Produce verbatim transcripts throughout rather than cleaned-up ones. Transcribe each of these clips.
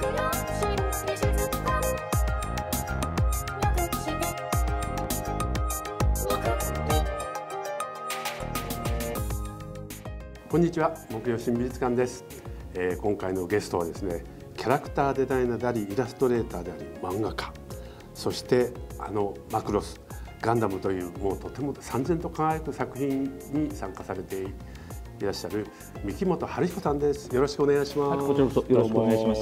こんにちは、木曜新美術館です、えー、今回のゲストはですね、キャラクターデザイナーでありイラストレーターであり漫画家、そしてあのマクロスガンダムというもうとても燦然と輝く作品に参加されていらっしゃる三木本春彦さんです。よろしくお願いします。 はい、こちらこそよろしくお願いします。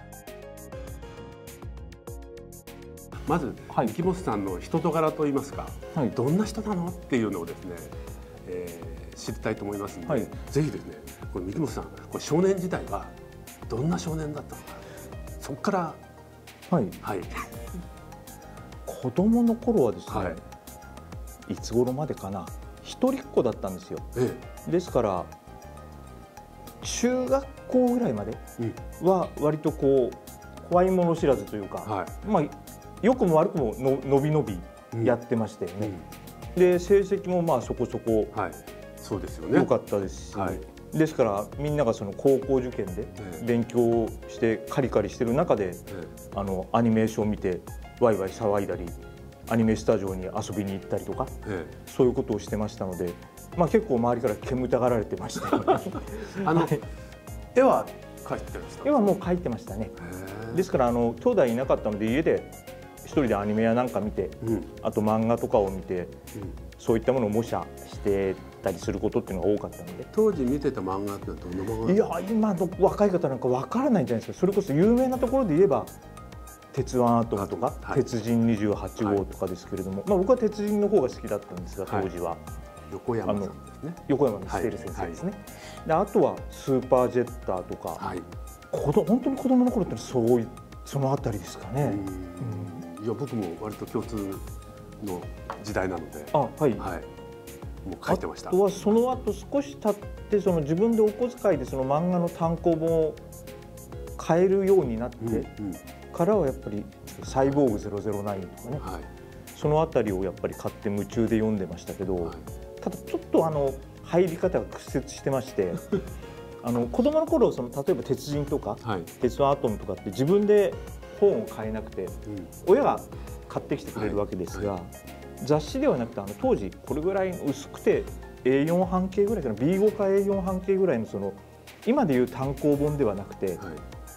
まず、はい、三木本さんの人と柄といいますか、はい、どんな人なのっていうのをですね、えー知りたいと思いますので、はい、ぜひですね、これ三木本さん、これ少年時代はどんな少年だったのか、そこから、 はい、 はい、 子供の頃はですね、はい、いつ頃までかな、一人っ子だったんですよ。ええ、ですから中学校ぐらいまでは割とこう怖いもの知らずというか、はい、まあ良くも悪くもののびのびやってましたよね。うんうん、で成績もまあそこそこ、はい、 そうですよね。 良かったですし、はい、ですからみんながその高校受験で勉強してカリカリしてる中で、あのアニメーションを見てワイワイ騒いだり、アニメスタジオに遊びに行ったりとか、そういうことをしてましたので、まあ結構周りから煙たがられてましたよね。 あの絵は描いてました？ 絵はもう描いてましたね。ですからあの兄弟いなかったので家で一人でアニメやなんか見て、うん、あと漫画とかを見て、うん、そういったものを模写してたりすることっていうのが多かったので。 当時見てた漫画ってどんな漫画？ いや今の若い方なんかわからないんじゃないですか。それこそ有名なところで言えば鉄腕アトムとか、はい、鉄人にじゅうはち号とかですけれども、はい、まあ僕は鉄人の方が好きだったんですが当時は、はい、 横山さんですね。 横山光輝先生ですね。はい、であとはスーパージェッターとか、はい、子供本当に子供の頃ってそういそのあたりですかね。 いや僕も割と共通の時代なので、 あ、はい、はい、 もう書いてました。 あとはその後少し経ってその自分でお小遣いでその漫画の単行本を買えるようになってからはやっぱりサイボーグゼロゼロナインとかね、はい、そのあたりをやっぱり買って夢中で読んでましたけど、はい、ただちょっとあの入り方が屈折してましてあの子供の頃その例えば鉄人とか、はい、鉄腕アトムとかって自分で本を買えなくて、うん、親が買ってきてくれるわけですが、はいはい、雑誌ではなくてあの当時これぐらい薄くて エーよん 半径ぐらいかな ビーご か エーよん 半径ぐらいのその今でいう単行本ではなくて、はい、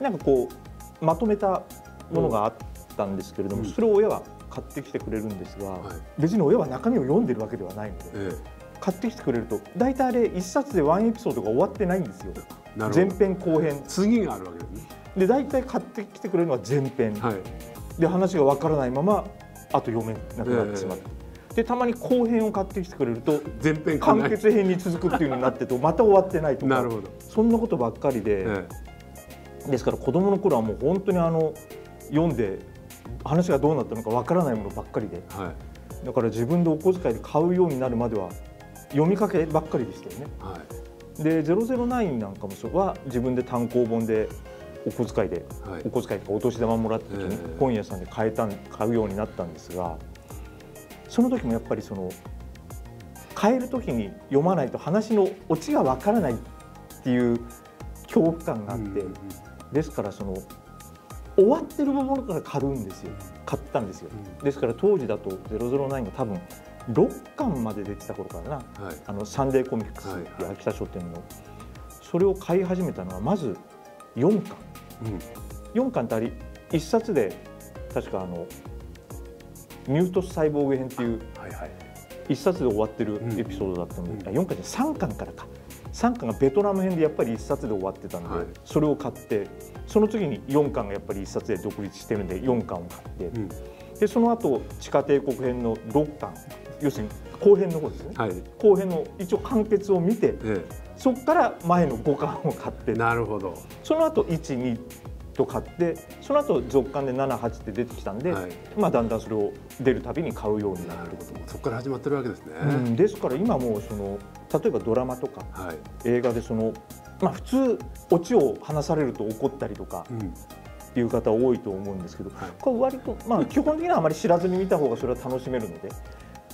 なんかこうまとめたものがあったんですけれども、うん、それを親は買ってきてくれるんですが、はい、別に親は中身を読んでるわけではないので、ええ、買ってきてくれると大体あれいっさつでワンエピソードが終わってないんですよ。前編後編次があるわけですね。 で大体買ってきてくれるのは前編、はい、で話がわからないままあと読めなくなってしまって、えー、でたまに後編を買ってきてくれると前編完結編に続くっていうのになってとまた終わってないとか、なるほど、そんなことばっかりで、えー、ですから子供の頃はもう本当にあの読んで話がどうなったのかわからないものばっかりで、はい、だから自分でお小遣いで買うようになるまでは読みかけばっかりでしたよね。はい、でゼロゼロナインなんかもそは自分で単行本でお小遣いで、はい、お小遣いとかお年玉もらった時に本屋さんで買えた買うようになったんですが、その時もやっぱりその買える時に読まないと話のオチがわからないっていう恐怖感があって、ですからその終わってるものから買うんですよ買ったんですよ。ですから当時だとゼロゼロナインが多分ろっかんまで出てた頃からな、はい、あのサンデーコミックスっていう秋田書店の、それを買い始めたのはまずよんかん、うん、よんかんってありいっさつで確かあのミュートス細胞編っていういっさつで終わってるエピソードだったので、うん、よんかんじゃさんかんからかさんかんがベトナム編でやっぱりいっさつで終わってたので、はい、それを買って、その次によんかんがやっぱりいっさつで独立してるんでよんかんを買って、うん、でその後地下帝国編のろっかん、要するに後編の方ですね、はい、後編の一応完結を見て、ええ、そこから前のごかんを買って、なるほど、その後いち、にと買って、その後続刊でなな、はちって出てきたんで、はい、まあだんだんそれを出るたびに買うようになるってことも、 そこから始まってるわけですね。 うん、ですから今もうその例えばドラマとか、はい、映画でその、まあ、普通オチを話されると怒ったりとか、うん、いう方多いと思うんですけど、はい、これ割と、まあ、基本的にはあまり知らずに見た方がそれは楽しめるので、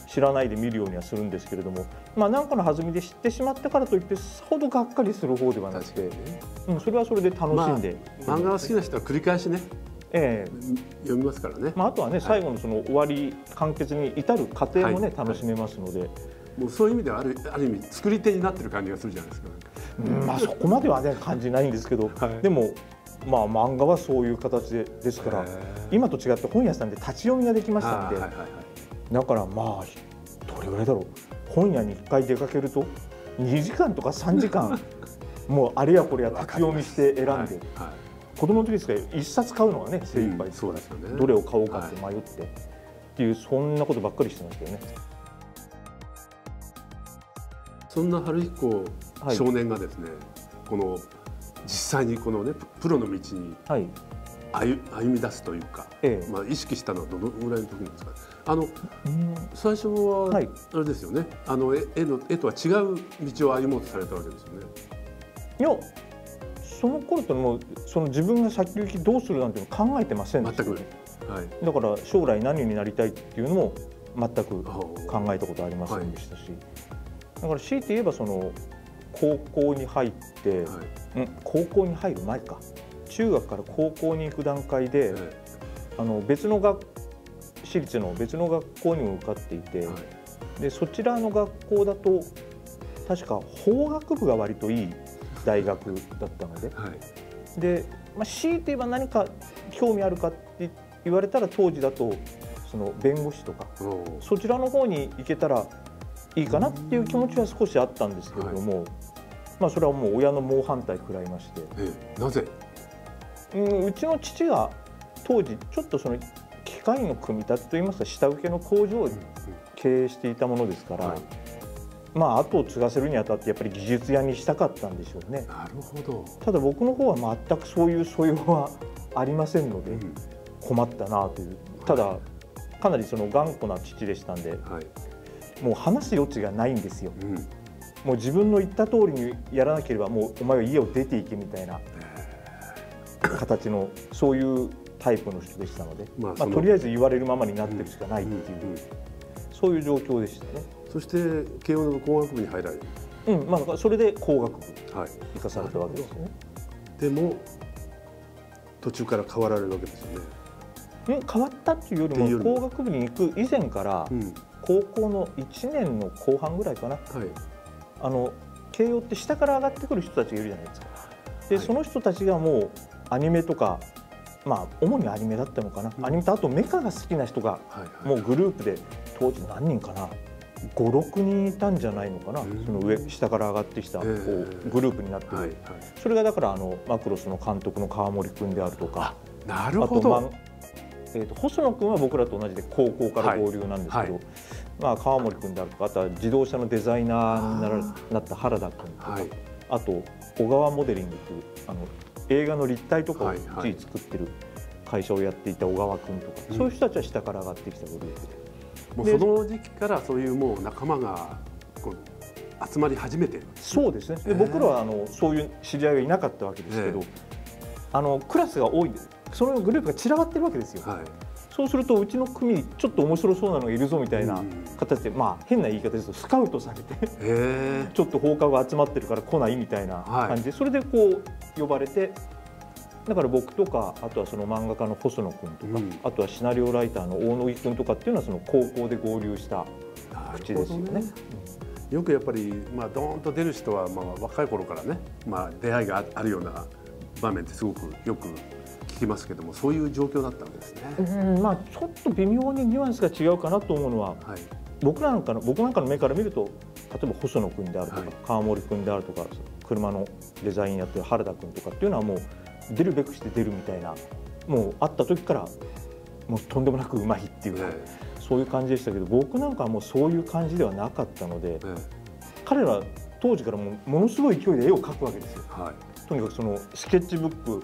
知らないで見るようにはするんですけれども、まあ、何かの弾みで知ってしまったからといってさほどがっかりする方ではなくて、ね、うん、それはそれで楽しんで、 まあ、漫画が好きな人は繰り返しね、 ええ、 読みますからね、 まあ、あとはね、最後のその終わり完結に至る過程もね、はい、楽しめますので、はい、 もうそういう意味ではある、ある意味作り手になってる感じがするじゃないですか。 うん、まあそこまではね感じないんですけど、はい、でもまあ漫画はそういう形でですから、今と違って本屋さんで立ち読みができましたので、だからまあどれぐらいだろう、本屋にいっかい出かけるとにじかんとかさんじかんもうあれやこれや立ち読みして選んで、はいはい、子供の時ですからいっさつ買うのがね精一杯ですから、うん、そうですよね、どれを買おうかって迷って、はい、っていうそんなことばっかりしてますけどね。 そんな春彦少年がですね、はい、この実際にこのねプロの道に歩み出すというか、ええ、まあ意識したのはどのぐらいの時なんですか。あの、うん、最初はあれですよね、はい、あの絵の絵とは違う道を歩もうとされたわけですよね。 いや、その頃ってもうその自分が先行きどうするなんていうの考えてませんでした、ね。全く、はい、だから将来何になりたいっていうのも全く考えたことありませんでしたし、はい、だから強いて言えばその高校に入って、はい、うん、高校に入る前か、中学から高校に行く段階で、はい、あの別の学私立の別の学校にも受かっていて、はい、でそちらの学校だと確か法学部が割といい大学だったので、はい、で、まあ、強いて言えば何か興味あるかって言われたら当時だとその弁護士とかそちらの方に行けたらいいかなっていう気持ちは少しあったんですけれども、はい、まあそれはもう親の猛反対食らいまして、 えなぜ、 うん、うちの父が当時ちょっとその機械の組み立てといいますか下請けの工場を経営していたものですから、はい、まあ後を継がせるにあたってやっぱり技術屋にしたかったんでしょうね。 なるほど。 ただ僕の方は全くそういう素養はありませんので、うん、困ったなという。ただかなりその頑固な父でしたんで、はい、もう話す余地がないんですよ、うん、もう自分の言った通りにやらなければもうお前は家を出ていけみたいな形のそういうタイプの人でしたので、まあまあ、とりあえず言われるままになってるしかないっていう、うんうんうん、そういう状況でしたね。 そして慶応の工学部に入られる、 うん、まあ、それで工学部行かされたわけですね、はい、 でも途中から変わられるわけですよね。 変わったっていうよりも工学部に行く以前から高校のいちねんの後半ぐらいかな、はい、あの慶応って下から上がってくる人たちがいるじゃないですか。で、はい、その人たちがもうアニメとか、まあ主にアニメだったのかな、うん、アニメとあとメカが好きな人がもうグループで当時何人かなご、ろくにんいたんじゃないのかな、うん、その上下から上がってきたこうグループになってる、はいはい、それがだからあのマクロスの監督の川森君であるとか、 なるほど、 えー、と細野君は僕らと同じで高校から合流なんですけど、はいはい、まあ、川森君であるとか、あとは自動車のデザイナーに な, らなった原田君とか、はい、あと小川モデリングというあの映画の立体とかをつい作ってる会社をやっていた小川君とか、はいはい、そういう人たちは下から上がってきたグループで、 もうその時期からそういうもう仲間がこう集まり始めてる。 そうですね。で僕らはあのそういう知り合いがいなかったわけですけど、あのクラスが多いんです。そのグループが散らばってるわけですよ、はい、そうするとうちの組ちょっと面白そうなのがいるぞみたいな形で、まあ変な言い方ですとスカウトされてちょっと放課後集まってるから来ないみたいな感じで、はい、それでこう呼ばれて、だから僕とかあとはその漫画家の細野君とか、うん、あとはシナリオライターの大野木君とかっていうのはその高校で合流した口ですよね。 よくやっぱり、まあ、ドーンと出る人は、まあ、若い頃からね、まあ、出会いがあるような場面ってすごくよく聞きますけども、そういう状況だったわけですね。 うん、まあ、ちょっと微妙にニュアンスが違うかなと思うのは、はい、僕なんかの僕なんかの目から見ると例えば細野君であるとか、はい、川森君であるとか車のデザインやってる原田君とかっていうのはもう出るべくして出るみたいな、もう会った時からもうとんでもなくうまいっていうか、ね、そういう感じでしたけど、僕なんかはもうそういう感じではなかったので、ね、彼ら当時からもうものすごい勢いで絵を描くわけですよ、はい、とにかくそのスケッチブック、うん、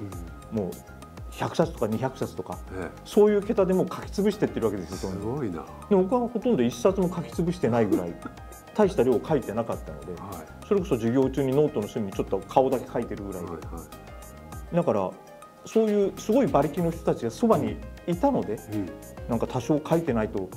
もうひゃくさつとかにひゃくさつとか、ね、そういう桁でもう書き潰していってるわけですよ。 すごいな。 で僕はほとんどいっさつも書き潰してないぐらい大した量書いてなかったので、はい、それこそ授業中にノートの隅にちょっと顔だけ書いてるぐらいで、はいはい、だからそういうすごい馬力の人たちがそばにいたので、うん、なんか多少書いてないと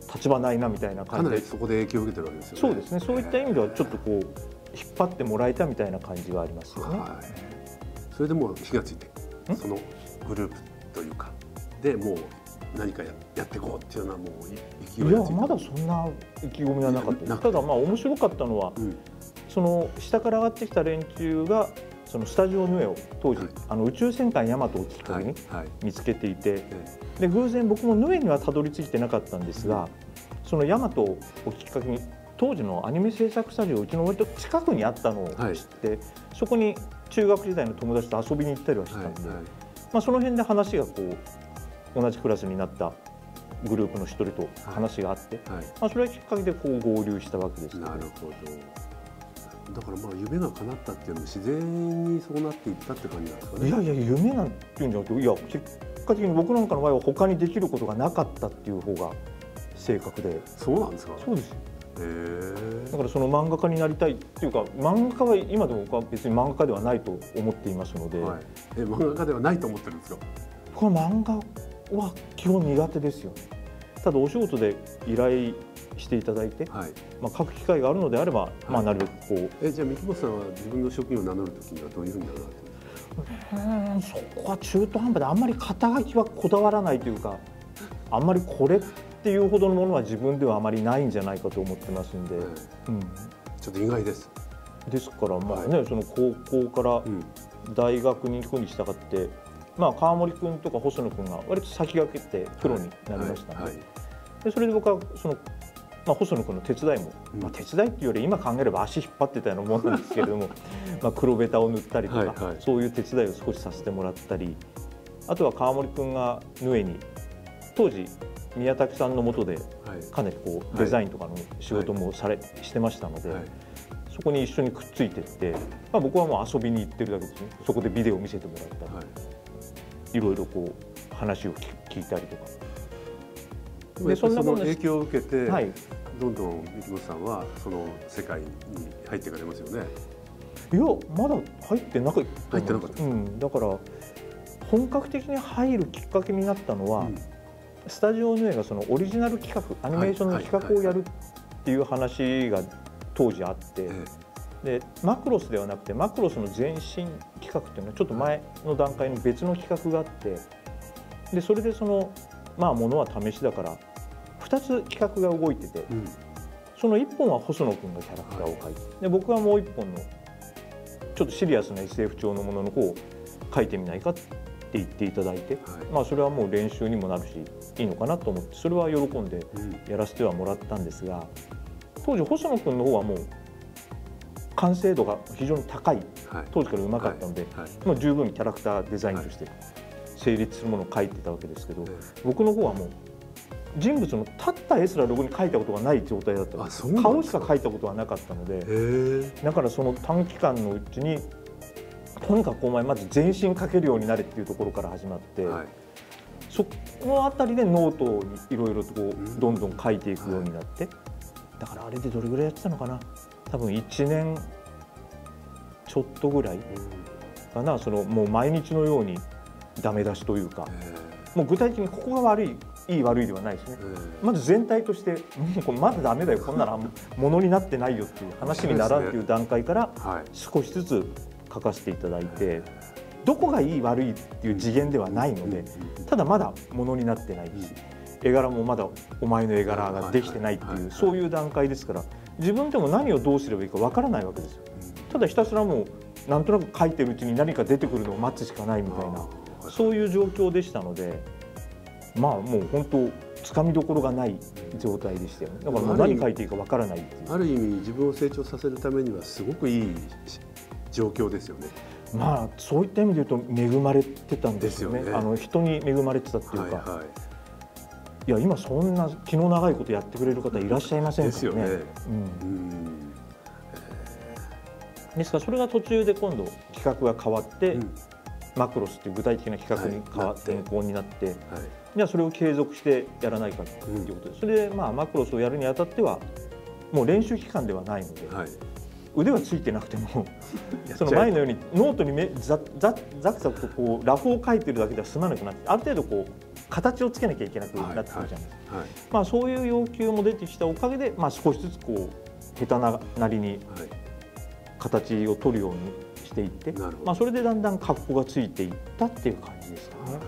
立場ないなみたいな感じで、 かなりそこで影響を受けてるわけですよね。 そうですね。そういった意味ではちょっとこう引っ張ってもらえたみたいな感じはありますよね。 はい、それでもう火がついて、そのグループというかでもう何か や, やっていこうっていうのはもう勢いがついて。 いやまだそんな意気込みはなかったです。ただまあ面白かったのは、うん、その下から上がってきた連中がそのスタジオヌエを当時、はい、あの宇宙戦艦ヤマトをきっかけに見つけていて、はいはい、で偶然僕もヌエにはたどり着いてなかったんですが、うん、そのヤマトをきっかけに当時のアニメ制作スタジオうちの割と近くにあったのを知って、はい、そこに中学時代の友達と遊びに行ったりはしたんで、はいはい、まあ、その辺で話がこう同じクラスになったグループの一人と話があって、はいはい、まあ、それがきっかけでこう合流したわけです。 なるほど。だからまあ夢が叶ったっていうのも自然にそうなっていったって感じなんですかね。 いやいや夢なんていうんじゃなくて、いや結果的に僕なんかの場合は他にできることがなかったっていう方が正確で。 そうなんですか。 そうですよ。だからその漫画家になりたいっていうか、漫画家は今でも僕は別に漫画家ではないと思っていますので、はい、 え漫画家ではないと思ってるんですか。 この漫画は基本苦手ですよね。ただお仕事で依頼していただいて、はい、まあ書く機会があるのであれば、はい、まあなるべくこう。 えじゃあ三木本さんは自分の職業を名乗るときにはどういうふうに名乗られてるんですか。 うんそこは中途半端であんまり肩書きはこだわらないというか、あんまりこれっていうほどのものは自分ではあまりないんじゃないかと思ってますんで、はい、うん、 ちょっと意外です。 ですからまあね、はい、その高校から大学に行くに従って、うん、まあ川森君とか細野君が割と先駆けてプロになりましたので、はいはい、でそれで僕はその、まあ、細野君の手伝いも、うん、まあ、手伝いっていうより今考えれば足引っ張ってたようなもんなんですけれどもまあ黒ベタを塗ったりとか、はいはい、そういう手伝いを少しさせてもらったり、あとは川森君がヌエに当時宮武さんの下でかなりこうデザインとかの仕事もされ、はい、してましたので、はい、そこに一緒にくっついていって、まあ、僕はもう遊びに行ってるだけですね。そこでビデオを見せてもらったり、はい、いろいろこう話を聞いたりとか。 でそんな影響を受けて、はい、どんどん三木本さんはその世界に入っていかれますよね。 いやまだ入ってなかった。 入ってなかった。 うん、だから本格的に入るきっかけになったのは、うん、スタジオヌエがそのオリジナル企画アニメーションの企画をやるっていう話が当時あって、でマクロスではなくてマクロスの前身企画っていうのはちょっと前の段階に別の企画があって、でそれでそのまあものは試しだからふたつ企画が動いてて、うん、そのいっぽんは細野君がキャラクターを描いて、で僕はもういっぽんのちょっとシリアスな エスエフ 調のものの方を描いてみないかって言っていただいて、はい、まあそれはもう練習にもなるしいいのかなと思って、それは喜んでやらせてはもらったんですが、当時細野君の方はもう完成度が非常に高い、はい、当時からうまかったので、はいはい、もう十分キャラクターデザインとして成立するものを描いてたわけですけど、はい、僕の方はもう人物の立った絵すらロゴに描いたことがない状態だったので、顔しか描いたことはなかったので、だからその短期間のうちにとにかくお前まず全身描けるようになれっていうところから始まって、はい、そのあたりでノートにいろいろとこうどんどん描いていくようになって、はい、だからあれでどれぐらいやってたのかな、多分いちねんちょっとぐらいかな、そのもう毎日のようにダメ出しというか、もう具体的にここが悪いいい悪いではないですね。まず全体としてもうこれまだダメだよ、こんなのものになってないよっていう話にならんっていう段階から少しずつ書かせていただいて、どこがいい悪いっていう次元ではないので、ただまだものになってないし、絵柄もまだお前の絵柄ができてないっていうそういう段階ですから、自分でも何をどうすればいいかわからないわけですよ。ただひたすらもうなんとなく書いてるうちに何か出てくるのを待つしかないみたいな、そういう状況でしたので、まあもう本当つかみどころがない状態でしたよね。だからもう何書いていいかわからないっていう。 ある意味自分を成長させるためにはすごくいい状況ですよね。 まあそういった意味で言うと恵まれてたんですよね。あの人に恵まれてたっていうか、はいはい、いや今そんな気の長いことやってくれる方いらっしゃいませんからね。ですよね。うん、ですからそれが途中で今度企画が変わって、うん、マクロスっていう具体的な企画に変わって変更になって、はい、じゃあそれを継続してやらないかっていうことで、うん、それでまあマクロスをやるにあたってはもう練習期間ではないので、はい、腕はついてなくてもその前のようにノートにめザザザクザクとこうラフを書いてるだけでは済まなくなって、ある程度こう形をつけなきゃいけなくなってくるじゃないですか。まあそういう要求も出てきたおかげで、まあ、少しずつこう下手ななりに形を取るようにしていって、まあそれでだんだん格好がついていったっていう感じですかね。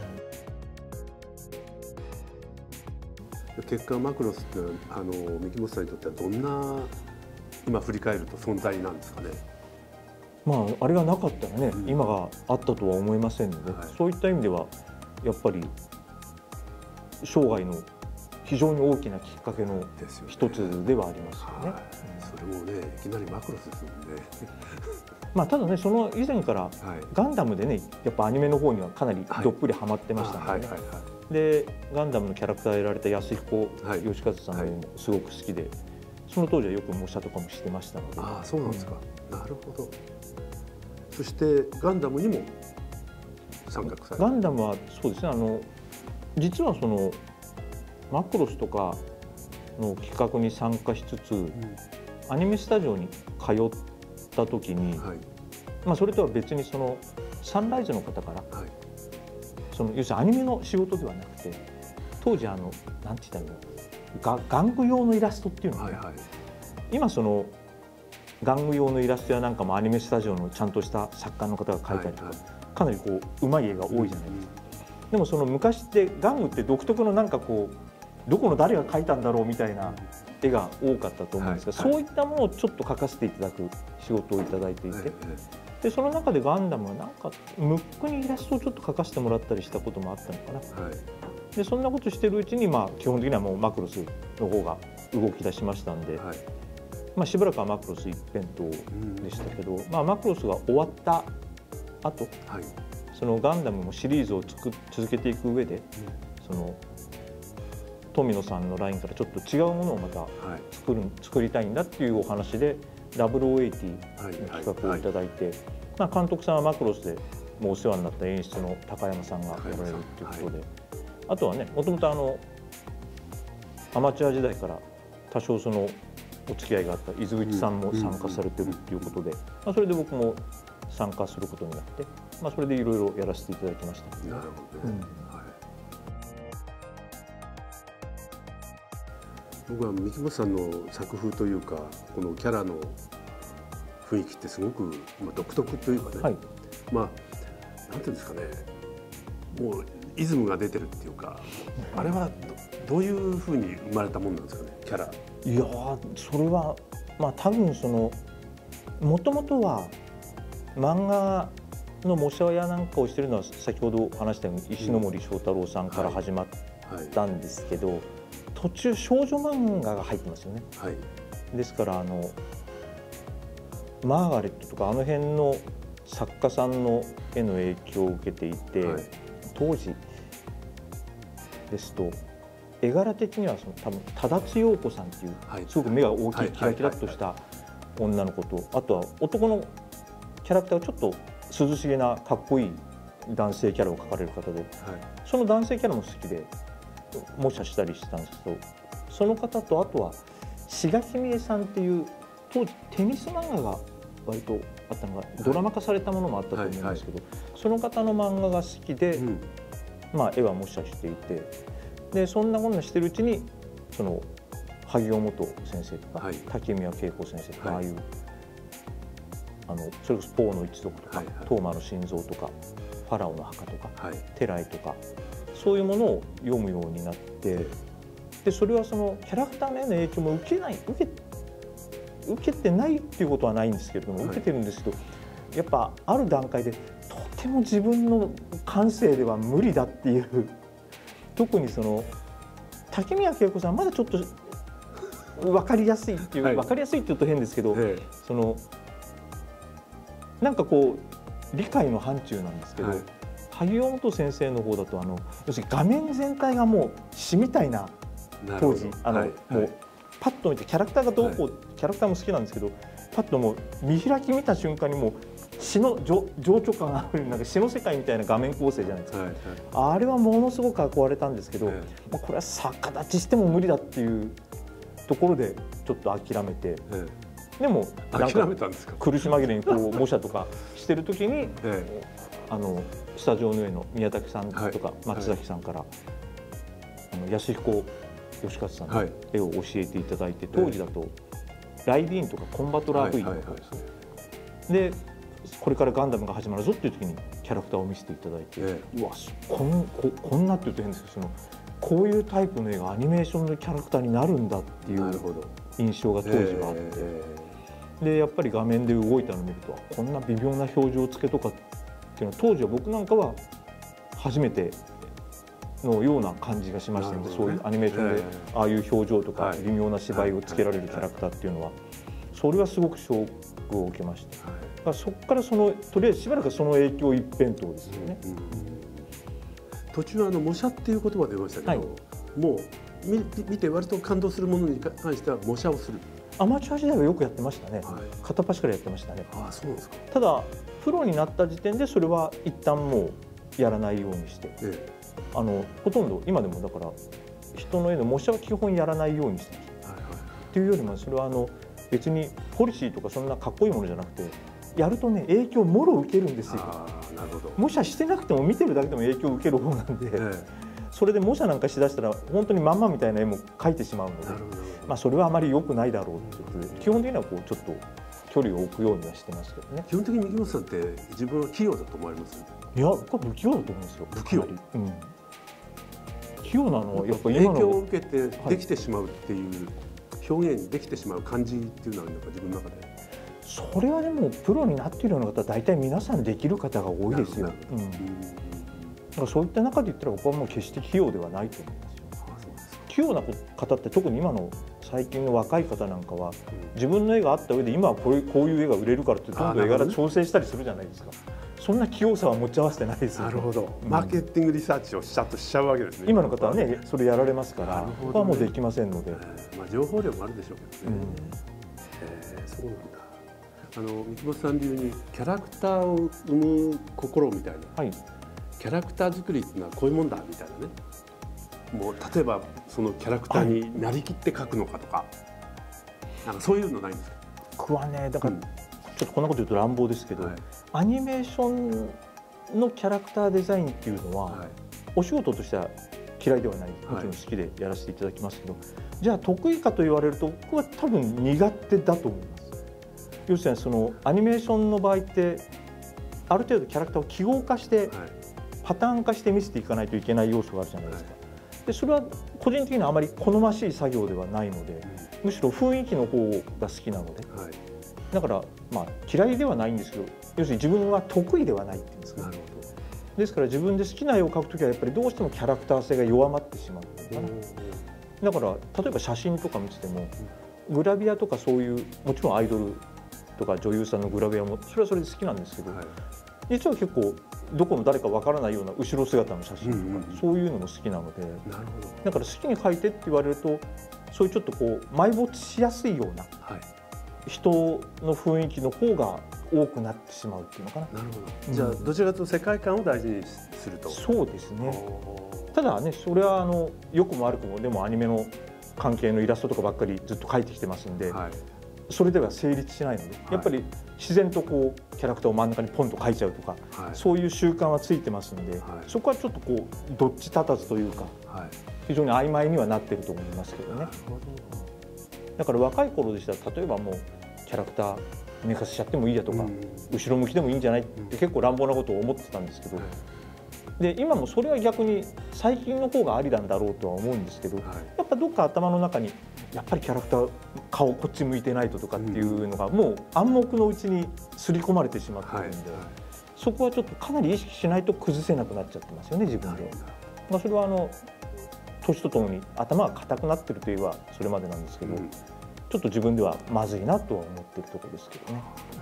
結果マクロスってあの三木本さんにとってはどんな今振り返ると存在なんですかね。 まああれがなかったらね、うん、今があったとは思いませんので、はい、そういった意味ではやっぱり生涯の非常に大きなきっかけの一つではありますよね。はい、 それもねいきなりマクロスですもんね。 まあただねその以前からガンダムでねやっぱアニメの方にはかなりどっぷりハマってましたので、でガンダムのキャラクターをやられた安彦義和さんの絵もすごく好きで、その当時はよく模写とかもしてましたので。 ああそうなんですか。うん、なるほど。そしてガンダムにも参画された。 ガンダムはそうですね、あの実はそのマクロスとかの企画に参加しつつ、うん、アニメスタジオに通った時に、はい、まあそれとは別にそのサンライズの方から、はい、その要するにアニメの仕事ではなくて、当時あのなんて言ったらいいの、玩具用のイラストっていうのが、ね、はいはい、今その玩具用のイラストやなんかもアニメスタジオのちゃんとした作家の方が描いたりとか、はいはい、かなりこううまい絵が多いじゃないですか。うん、でもその昔って玩具って独特のなんかこうどこの誰が描いたんだろうみたいな絵が多かったと思うんですが、はいはい、そういったものをちょっと描かせていただく仕事をいただいていて、はいはい、でその中でガンダムはなんかムックにイラストをちょっと描かせてもらったりしたこともあったのかな。はい、でそんなことしてるうちに、まあ、基本的にはもうマクロスの方が動き出しましたんで、はい、まあ、しばらくはマクロス一辺倒でしたけど、まあ、マクロスが終わった後、はい、そのガンダムもシリーズをつく続けていく上で、うん、その富野さんのラインからちょっと違うものをまた作る、はい、作りたいんだっていうお話でダブルオーエイティの企画をいただいて、まあ、監督さんはマクロスでもうお世話になった演出の高山さんがやられるということで、はい、あとはねもともとあのアマチュア時代から多少そのお付き合いがあった伊豆口さんも参加されてるっていうことで、まあ、それで僕も参加することになって、まあ、それでいろいろやらせていただきました。 なるほどね。うん、はい、僕は三木本さんの作風というかこのキャラの雰囲気ってすごく独特というかね、はい、まあなんていうんですかね、もうイズムが出てるっていうか、あれは ど, どういうふうに生まれたもんなんですかね、キャラ。 いやーそれはまあ多分そのもともとは漫画の模写やなんかをしてるのは先ほど話したように石ノ森章太郎さんから始まったんですけど、はいはい、途中少女漫画が入ってますよね。はい、ですからあのマーガレットとかあの辺の作家さんの絵の影響を受けていて、はい、当時ですと絵柄的にはその多分忠津陽子さんっていう、はい、すごく目が大きいキラキラっとした女の子と、あとは男のキャラクターがちょっと涼しげなかっこいい男性キャラを描かれる方で、はい、その男性キャラも好きで模写したりしてたんですけど、その方とあとは志賀君江さんっていう当時テニス漫画が割とあったのがドラマ化されたものもあったと思うんですけど、はいはいはい、その方の漫画が好きで、うん、まあ、絵は模写していて。でそんなものをしてるうちにその萩尾元先生とか、はい、滝宮恵子先生とか、はい、ああいうあのそれこそポーの一族とか、はいはい、トーマの心臓とかファラオの墓とか、はい、テライとかそういうものを読むようになって、でそれはそのキャラクターの絵の影響も受けない受け受けてないっていうことはないんですけれども、はい、受けてるんですけど、やっぱある段階でとても自分の感性では無理だっていう。特にその竹宮恵子さんまだちょっと分かりやすいっていう、はい、分かりやすいって言うと変ですけど、ええ、そのなんかこう理解の範疇なんですけど、はい、萩尾元先生の方だとあの要するに画面全体がもう詩みたいな当時あの、はい、もうパッと見てキャラクターがどうこう、はい、キャラクターも好きなんですけど、パッともう見開き見た瞬間にもう詩の情緒感があるなんか詩の世界みたいな画面構成じゃないですか、はいはい、あれはものすごく憧れたんですけど、はい、まあこれは逆立ちしても無理だっていうところでちょっと諦めて、はい、でもなんか苦し紛れにこう模写とかしてる時に、はい、あのスタジオの上の宮武さんとか松崎さんから、はい、あの安彦義和さんの絵を教えていただいて、当時だとライディーンとかコンバトラー V とかでこれからガンダムが始まるぞっていう時にキャラクターを見せていただいて、ええ、うわこん こ, こんなって言うと変ですけど、そのこういうタイプの絵がアニメーションのキャラクターになるんだっていう印象が当時はあって、ええ、でやっぱり画面で動いたのを見るとこんな微妙な表情付けとかっていうのは当時は僕なんかは初めてのような感じがしましたので、ね、そういうアニメーションでああいう表情とか微妙な芝居をつけられるキャラクターっていうのはそれはすごくショックを受けました。はい、だからそこからそのとりあえずしばらくその影響一辺倒ですよね。うんうん、 途中あの模写っていう言葉出ましたけど、はい、もう 見, 見て割と感動するものに関しては模写をする。 アマチュア時代はよくやってましたね。はい、片っ端からやってましたね。 ああ、そうなんですか。 ただプロになった時点でそれは一旦もうやらないようにして、ええ、あのほとんど今でもだから人の絵の模写は基本やらないようにしてます。はいはい、っていうよりもそれはあの別にポリシーとかそんなかっこいいものじゃなくて、やるとね影響をもろ受けるんですよ。あ、なるほど。模写してなくても見てるだけでも影響を受ける方なんで、ええ、それで模写なんかしだしたら本当にまんまみたいな絵も描いてしまうので、まあそれはあまり良くないだろうということで、基本的にはこうちょっと距離を置くようにはしてますけどね。 基本的に三木本さんって自分は器用だと思われます？ いや、僕は不器用だと思うんですよ。 不器用。うん。 器用なのはやっぱり影響を受けてできてしまうっていう、はい、表現できてしまう感じっていうのはなんか自分の中で。 それはでもプロになっているような方は大体皆さんできる方が多いですよ。うん。だからそういった中で言ったら僕はもう決して器用ではないと思いますよ。あ、そうですか。器用な方って特に今の最近の若い方なんかは、うん、自分の絵があった上で今はこういう、こういう絵が売れるからってどんどん絵柄調整したりするじゃないですか。そんな器用さは持ち合わせてないですよね。なるほど。 マーケティングリサーチをしちゃっとしちゃうわけですね。 今の方はね、それやられますから、ここはもうできませんので。 まあ情報量もあるでしょうけどね。うん、えー、そうなんだ。あの三木本さん流にキャラクターを生む心みたいな、はい、キャラクター作りっていうのはこういうもんだみたいなね。もう例えばそのキャラクターになりきって描くのかとか、はい、なんかそういうのないんですか？ 僕はね、だから、うん、ちょっとこんなこと言うと乱暴ですけど、はい、アニメーションのキャラクターデザインっていうのは、はい、お仕事としては嫌いではない、もちろん好きでやらせていただきますけど、はい、じゃあ得意かと言われると僕は多分苦手だと思います。要するにそのアニメーションの場合ってある程度キャラクターを記号化して、はい、パターン化して見せていかないといけない要素があるじゃないですか。はい、でそれは個人的にはあまり好ましい作業ではないので、うん、むしろ雰囲気の方が好きなので、はい、だからまあ嫌いではないんですけど、要するに自分は得意ではないっていうんですか。なるほど。ですから自分で好きな絵を描くときはやっぱりどうしてもキャラクター性が弱まってしまうのかな。だから例えば写真とか見ててもグラビアとかそういうもちろんアイドルとか女優さんのグラビアもそれはそれで好きなんですけど、はい、実は結構どこの誰かわからないような後ろ姿の写真とか、うんうん、そういうのも好きなので、なるほど。だから好きに描いてって言われるとそういうちょっとこう埋没しやすいような、はい、人の雰囲気の方が多くなってしまうっていうのかな。なるほど。うん、 じゃあどちらかというと世界観を大事にすると。 そうですね。ただね、それはあの良くも悪くもでもアニメの関係のイラストとかばっかりずっと描いてきてますんで、はい、それでは成立しないので、はい、やっぱり自然とこうキャラクターを真ん中にポンと描いちゃうとか、はい、そういう習慣はついてますんで、はい、そこはちょっとこうどっち立たずというか、はい、非常に曖昧にはなってると思いますけどね。だから若い頃でしたら例えばもうキャラクター寝かせちゃってもいいやとか、うん、後ろ向きでもいいんじゃないって結構乱暴なことを思ってたんですけど、で今もそれは逆に最近の方がありなんだろうとは思うんですけど、はい、やっぱどっか頭の中にやっぱりキャラクター顔こっち向いてないととかっていうのがもう暗黙のうちに刷り込まれてしまってるんで、はいはい、そこはちょっとかなり意識しないと崩せなくなっちゃってますよね、自分で。はい、まあそれはあの年とともに頭が硬くなってるといえばそれまでなんですけど、うん、ちょっと自分ではまずいなとは思ってるところですけどね。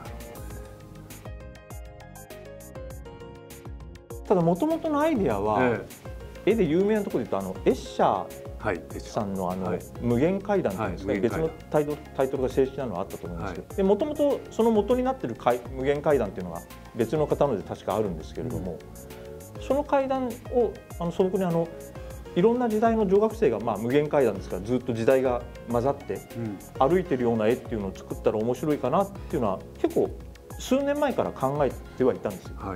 ただもともとのアイディアは、ええ、絵で有名なところで言うとあのエッシャーさんのあの、はい、無限階段というんですか、はい、別のタイトル、タイトルが正式なのはあったと思うんですけど、はい、でもともとその元になっている無限階段っていうのが別の方ので確かあるんですけれども、うん、その階段をあの素朴にあのいろんな時代の女学生が、まあ、無限階段ですからずっと時代が混ざって歩いてるような絵っていうのを作ったら面白いかなっていうのは結構数年前から考えてはいたんですよ。はい、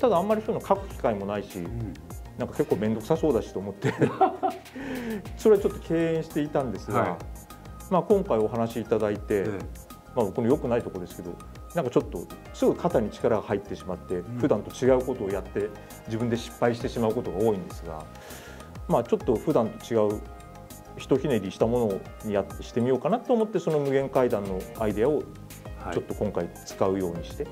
ただあんまりそういうの書く機会もないし、うん、なんか結構面倒くさそうだしと思ってそれはちょっと敬遠していたんですが、はい、まあ今回お話しいただいて、ね、まあこの良くないところですけど、なんかちょっとすぐ肩に力が入ってしまって、うん、普段と違うことをやって自分で失敗してしまうことが多いんですが、まあちょっと普段と違うひとひねりしたものにやってしてみようかなと思って、その無限階段のアイデアをちょっと今回使うようにして、はい、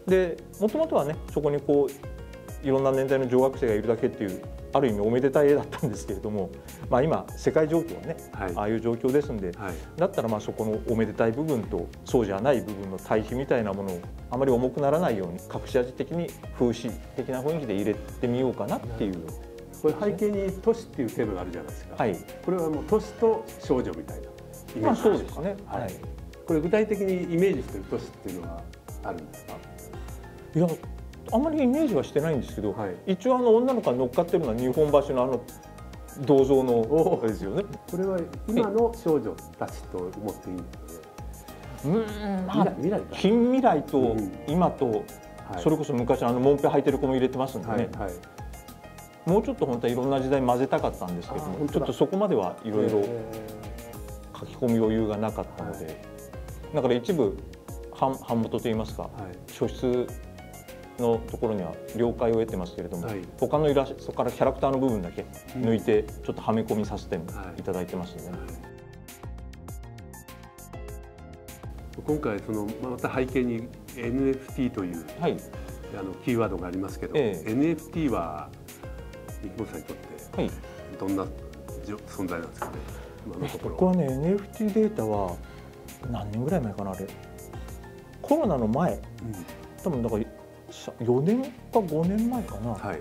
でもともとはねそこにこういろんな年代の女学生がいるだけっていうある意味おめでたい絵だったんですけれども、まあ、今世界状況はね、はい、ああいう状況ですんで、はい、だったらまあそこのおめでたい部分とそうじゃない部分の対比みたいなものをあまり重くならないように隠し味的に風刺的な雰囲気で入れてみようかなっていう。 これ背景に都市っていうテーマがあるじゃないですか、はい、これはもう都市と少女みたいなイメージですか。まあそうですね、はい、これ具体的にイメージしてる都市っていうのはあるんですか。 いやあんまりイメージはしてないんですけど、はい、一応あの女の子が乗っかってるのは日本橋のあの銅像のあれですよね。 これは今の少女たちと思っていいんですかね。 うん、まあ、未来か近未来と今と、うんはい、それこそ昔あのモンペ履いてる子も入れてますんでね、はいはい、もうちょっと本当はいろんな時代混ぜたかったんですけども、ちょっとそこまではいろいろ書き込み余裕がなかったので、はい、だから一部版元といいますか、はい、書室のところには了解を得てますけれども、はい、他のイラストからキャラクターの部分だけ抜いてちょっとはめ込みさせていただいてますね、はいはい、 今回そのまた背景に エヌエフティー という、はい、あのキーワードがありますけど、ええ、エヌエフティー は三木本さんにとってどんな存在なんですかね、今のところ。 僕はね エヌエフティー データは何年ぐらい前かな、あれコロナの前、うん、多分だからよねんかごねんまえかな、はい、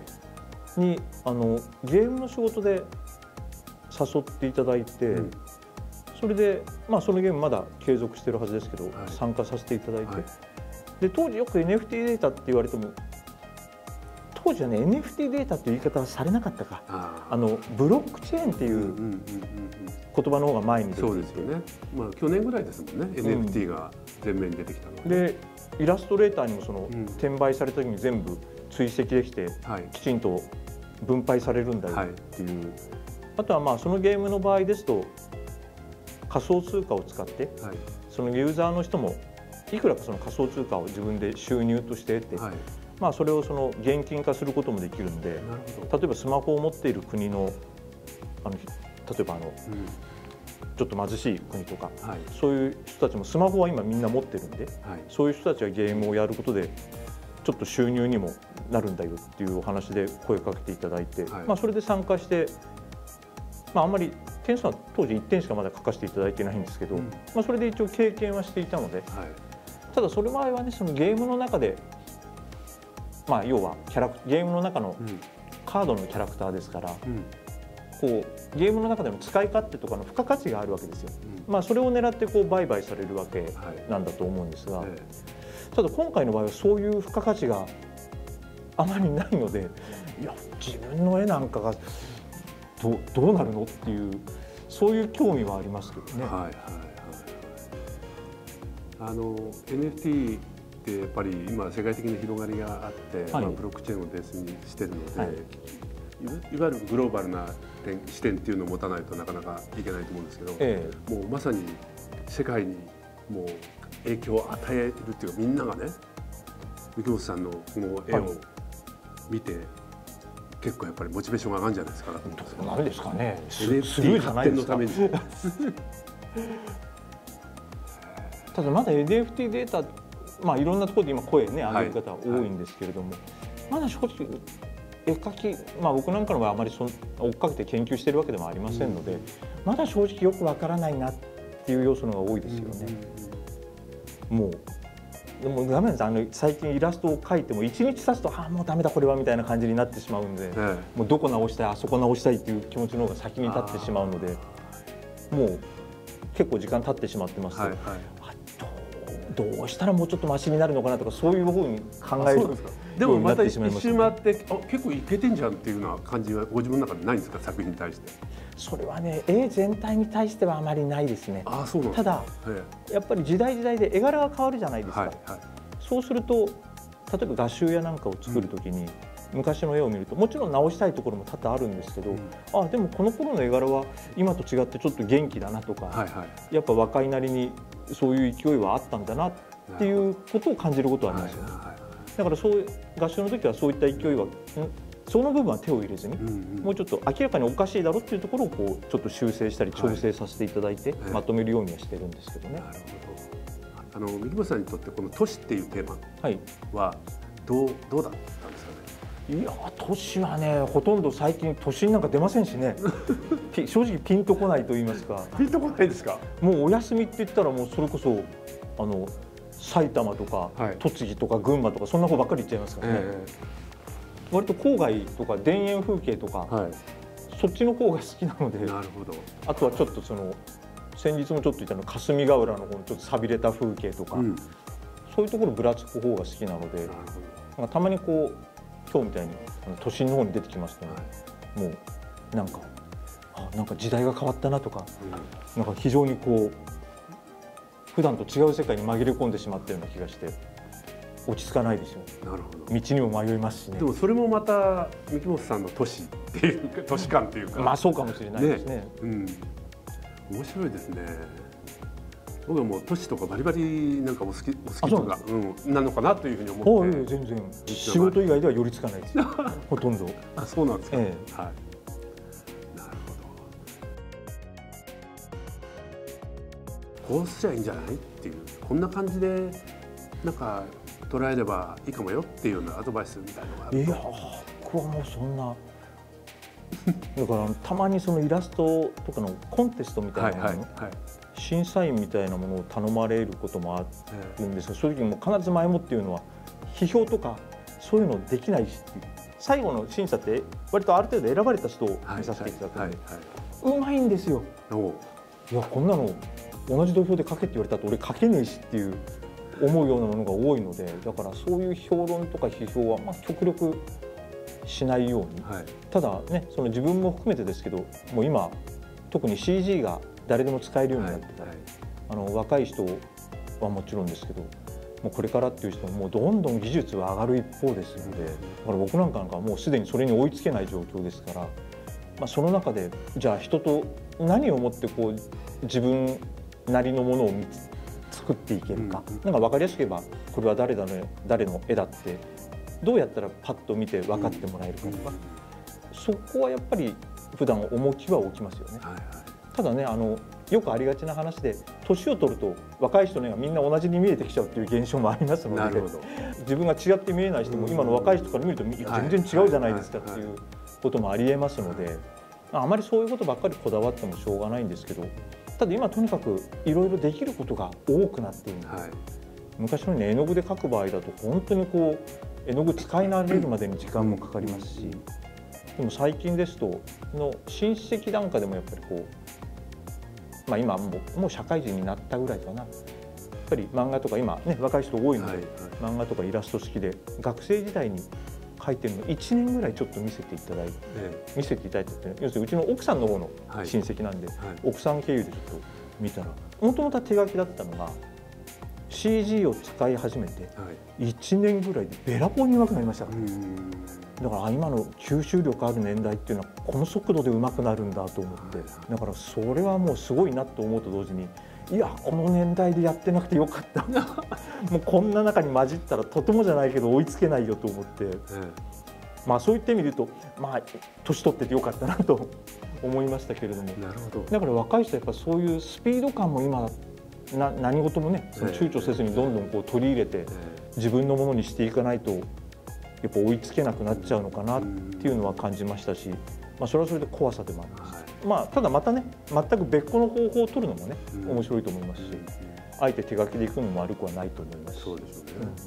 にあのゲームの仕事で誘っていただいて、うん、それで、まあ、そのゲームまだ継続してるはずですけど、はい、参加させていただいて、はい、で当時よく エヌエフティー データって言われても当時はね エヌエフティー データっていう言い方はされなかったか、ああのブロックチェーンっていう言葉の方が前に出ていて、 そうですよね、まあ、去年ぐらいですもんね、うん、エヌエフティー が前面に出てきたので。でイラストレーターにもその、うん、転売された時に全部追跡できて、はい、きちんと分配されるんだよっていう、はい、あとはまあそのゲームの場合ですと仮想通貨を使って、はい、そのユーザーの人もいくらかその仮想通貨を自分で収入として得て、はい、まあそれをその現金化することもできるんで、例えばスマホを持っている国のあの例えばあの、うんちょっと貧しい国とか、はい、そういう人たちもスマホは今みんな持ってるんで、はい、そういう人たちがゲームをやることでちょっと収入にもなるんだよっていうお話で声をかけていただいて、はい、まあそれで参加して、まあ、あんまり点数は当時いってんしかまだ書かせていただいてないんですけど、うん、まあそれで一応経験はしていたので、はい、ただそれ前はねそのゲームの中で、まあ、要はキャラクゲームの中のカードのキャラクターですから、うんこうゲームの中でも使い勝手とかの付加価値があるわけですよ、うんまあ、それを狙ってこう売買されるわけなんだと思うんですが、はいええ、ただ今回の場合はそういう付加価値があまりないのでいや自分の絵なんかが ど, どうなるのっていうそういう興味はありますけどね。はいはいはい、 あの エヌエフティー ってやっぱり今世界的な広がりがあって、はいまあ、ブロックチェーンをベースにしてるので、はいいわゆるグローバルな視点っていうのを持たないとなかなかいけないと思うんですけど、ええ、もうまさに世界にもう影響を与えるっていうかみんながね三木本さんのこの絵を見て、はい、結構やっぱりモチベーションが上がるんじゃないですか。 どうなんですかね。 エヌエフティー 発展のために。 ただまだ エヌエフティー データ、まあ、いろんなところで今声ね上げる方多いんですけれども、はいはい、まだ正直絵描き、まあ、僕なんかの場合あまりその追っかけて研究しているわけでもありませんので、うん、まだ正直よくわからないなっていう要素の方が多いですよね。うん、もうでもダメなんです。あの最近イラストを描いてもいちにち経つとああもうダメだこれはみたいな感じになってしまうんで、ね、もうどこ直したいあそこ直したいっていう気持ちの方が先に立ってしまうのでもう結構時間経ってしまってますと、はいはい、どうしたらもうちょっとマシになるのかなとかそういうふうに考えるでもまた一周回ってあ結構いけてんじゃんっていうような感じはご自分の中でないんですか、作品に対して。 それはね絵全体に対してはあまりないですね。あそうなんですか。ただやっぱり時代時代で絵柄が変わるじゃないですか、はいはい、そうすると例えば画集やなんかを作る時に、うん、昔の絵を見るともちろん直したいところも多々あるんですけど、うん、あでもこの頃の絵柄は今と違ってちょっと元気だなとか、はいはい、やっぱ若いなりにそういう勢いはあったんだなっていうことを感じることはありますよね。だからそう合唱の時はそういった勢いはその部分は手を入れずに、うんうん、もうちょっと明らかにおかしいだろっていうところをこうちょっと修正したり調整させていただいて、はい、まとめるようにはしてるんですけどね。なるほど。あの三木本さんにとってこの都市っていうテーマはどう、はい、どうだったんですかね。 いや都市はねほとんど最近都心なんか出ませんしね正直ピンとこないと言いますか。 ピンとこないですか。 もうお休みって言ったらもうそれこそあの埼玉とか、はい、栃木とか群馬とかそんな方ばっかり行っちゃいますからね、えー、割と郊外とか田園風景とか、はい、そっちの方が好きなので。 なるほど。 あとはちょっとその先日もちょっと言ったの霞ヶ浦の方のちょっと寂れた風景とか、うん、そういうところぶらつく方が好きなので、なたまにこう今日みたいに都心の方に出てきますとね、はい、もうなんかあなんか時代が変わったなとか、うん、なんか非常にこう普段と違う世界に紛れ込んでしまったような気がして落ち着かないですよ。 なるほど。 道にも迷いますしね。 でもそれもまた三木本さんの都市っていうか都市感っていうかまあそうかもしれないですね。ね、 うん、面白いですね。僕はもう都市とかバリバリなんかお好きお好きとかうん、なのかなというふうに思って。 ああ、全然仕事以外では寄りつかないですほとんど。 あ、そうなんですか、ええ、はい。こうすりゃいいんじゃないっていうこんな感じでなんか捉えればいいかもよっていうようなアドバイスみたいなのがあると。 いや僕はもうそんなだからたまにそのイラストとかのコンテストみたいなもの、はいはいはい、審査員みたいなものを頼まれることもあるんですが、正直もう必ず前もっていうのは批評とかそういうのできないしっていう最後の審査って割とある程度選ばれた人を見させていただくのでうまいんですよ。いやこんなの同じ土俵で書けって言われたと俺書けねえしっていう思うようなものが多いので、だからそういう評論とか批評はまあ極力しないように、はい、ただねその自分も含めてですけどもう今特に シージー が誰でも使えるようになってたら、はいはい、あの若い人はもちろんですけどもうこれからっていう人ももうどんどん技術は上がる一方ですので、だから僕なんかなんかはもうすでにそれに追いつけない状況ですから、まあ、その中でじゃあ人と何をもってこう自分なりのものを作っていけるか、うん、なんか分かりやすく言えばこれは誰だの誰の絵だってどうやったらパッと見て分かってもらえるかとか、うん、そこはやっぱり普段重きは置きますよね。はいはい、ただねあのよくありがちな話で年を取ると若い人の絵がみんな同じに見えてきちゃうっていう現象もありますので自分が違って見えない人も今の若い人から見ると全然違うじゃないですかっていうこともありえますので、あまりそういうことばっかりこだわってもしょうがないんですけど、ただ今とにかくいろいろできることが多くなっているので、はい、昔のように絵の具で描く場合だと本当にこう絵の具使い慣れるまでに時間もかかりますし、でも最近ですとの親戚なんかでもやっぱりこう、まあ、今もう、もう社会人になったぐらいかな、やっぱり漫画とか今ね若い人多いので、はいはい、漫画とかイラスト好きで学生時代に描いてるのいちねんぐらいちょっと見せていただいて、ええ、見せていただいてって要するにうちの奥さんの方の親戚なんで、はいはい、奥さん経由でちょっと見たらもともとは手書きだったのが シージー を使い始めていちねんぐらいでべらぼうに上手くなりましたから、ね、だから今の吸収力ある年代っていうのはこの速度で上手くなるんだと思って、だからそれはもうすごいなと思うと同時にいやこの年代でやってなくてよかったもうこんな中に混じったらとてもじゃないけど追いつけないよと思って、うん、まあそういった意味で言うとまあ年取っててよかったなと思いましたけれども、 なるほど。 だから若い人はやっぱそういうスピード感も今な何事もねその躊躇せずにどんどんこう取り入れて自分のものにしていかないとやっぱ追いつけなくなっちゃうのかなっていうのは感じましたし、まあ、それはそれで怖さでもあります、はい、まあ、ただまたね全く別個の方法を取るのもね、うん、面白いと思いますし、うん、あえて手書きでいくのも悪くはないと思いますし、 そうでしょうね、うん、はい、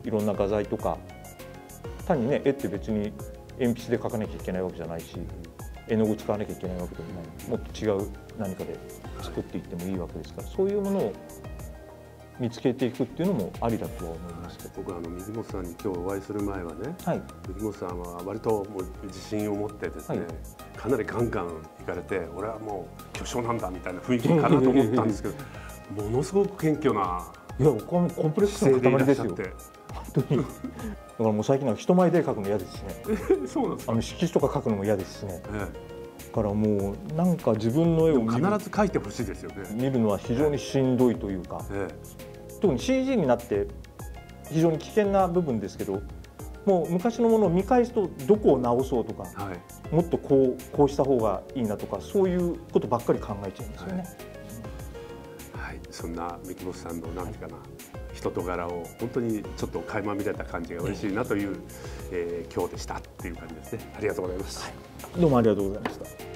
いろんな画材とか単にね絵って別に鉛筆で描かなきゃいけないわけじゃないし、絵の具使わなきゃいけないわけでもない、もっと違う何かで作っていってもいいわけですから、はい、そういうものを見つけていくっていうのもありだとは思いますけど、 僕はあの水本さんに今日お会いする前はね、はい、水本さんは割ともう自信を持ってですね、はい、かなりガンガン行かれて俺はもう巨匠なんだみたいな雰囲気かなと思ったんですけどものすごく謙虚ないやコンプレックスの塊ですよ。 本当にだからもう最近なんか人前で描くの嫌ですしねそうなんですか。 あの色紙とか描くのも嫌ですしね、 ええ、だからもうなんか自分の絵を必ず描いてほしいですよね。 見るのは非常にしんどいというか、 え特に シージー になって非常に危険な部分ですけど、もう昔のものを見返すとどこを直そうとか、はい、もっとこうこうした方がいいなとか、そういうことばっかり考えちゃいますよね。 はい、はい、そんな三木本さんのなんていうかな、人と柄を本当にちょっと垣間見れた感じが嬉しいなという、えー、今日でしたっていう感じですね。ありがとうございます。 はい、どうもありがとうございました。